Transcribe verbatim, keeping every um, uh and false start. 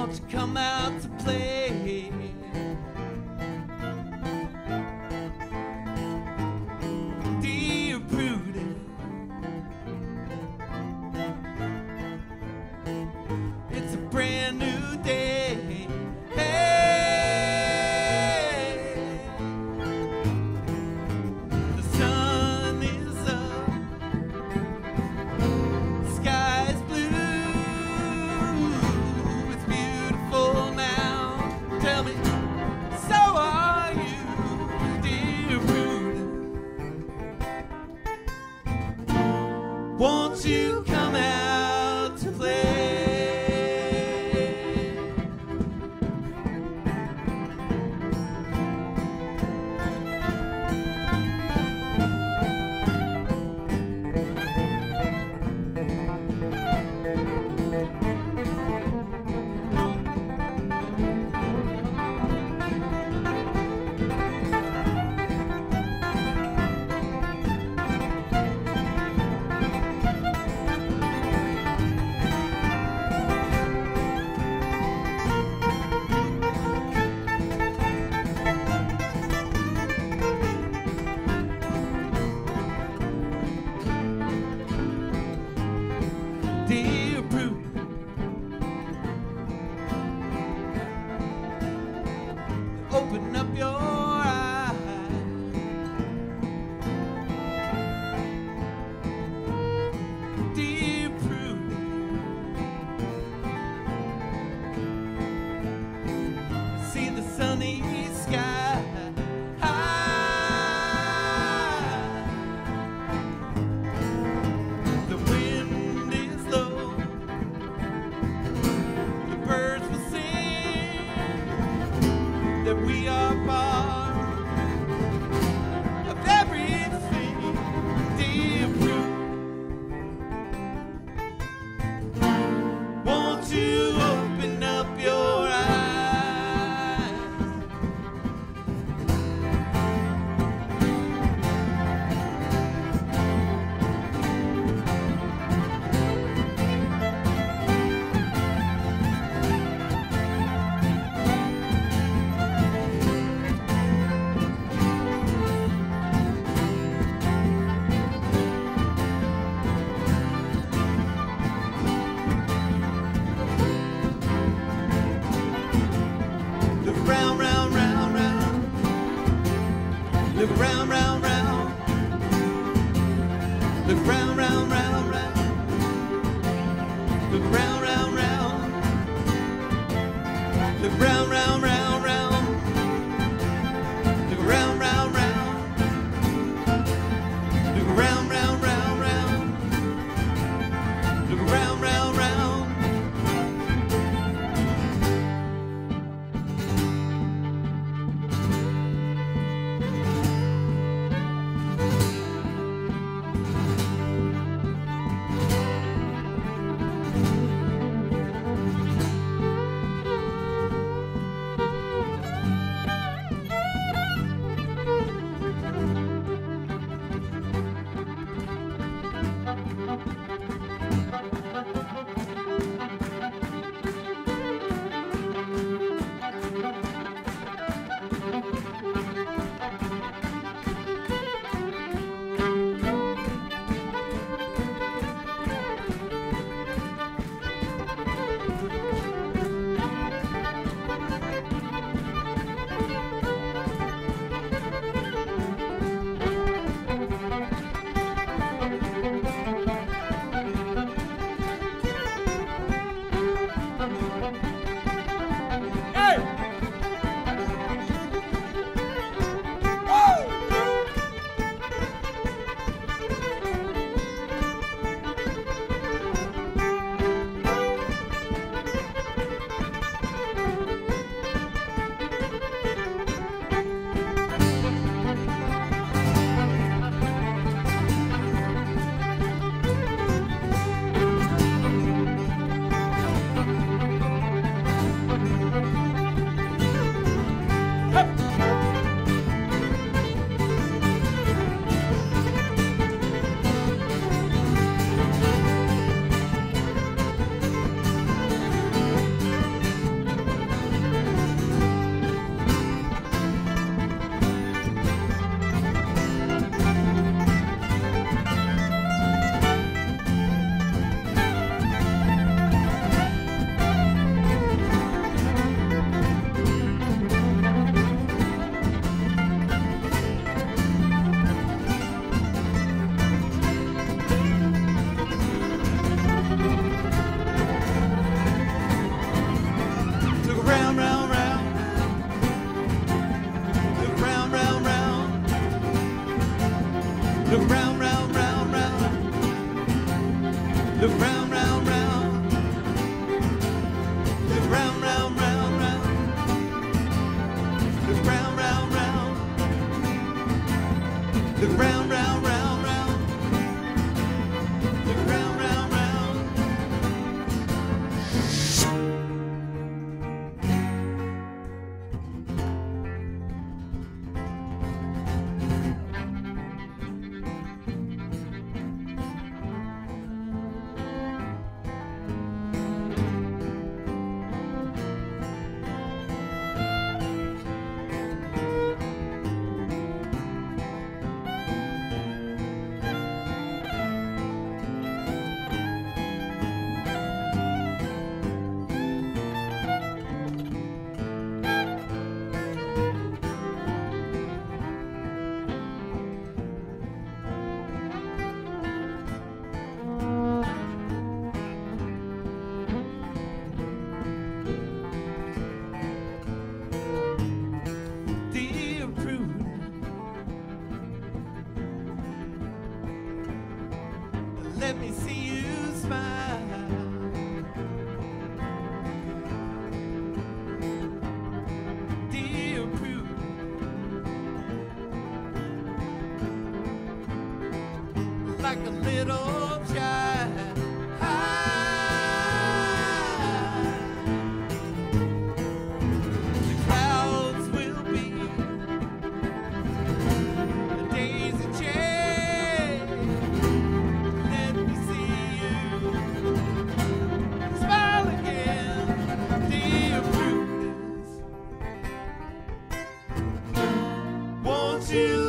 won't you come out to play? Dear Prudence, it's a brand new day. Hey, the sun is up, the sky is blue, it's beautiful now. Tell me, so are you, dear Prudence? Won't you come out to play? Dear Prudence, open up your eyes. Dear Prudence, see the sunny sky high. The wind is low, the birds will sing that we are part of everything. Dear Prudence, won't you open up your eyes? Look round, round, round, round. Look round, round, round. Look round, round, round, round. Look round, round, round. Look round, round, round, round. Look round, round, round. Look round, round, round, round. Look round, round, round. Look round, round, round, round. Look round, round, round. Look round, round, round, round. Look round, round, round. Look round, round, round, round. Look round, round, round. Dear Prudence, let me see you smile. Dear Prudence, like a little child. The clouds will be a daisy chain. Let me see you smile again, dear Prudence. Won't you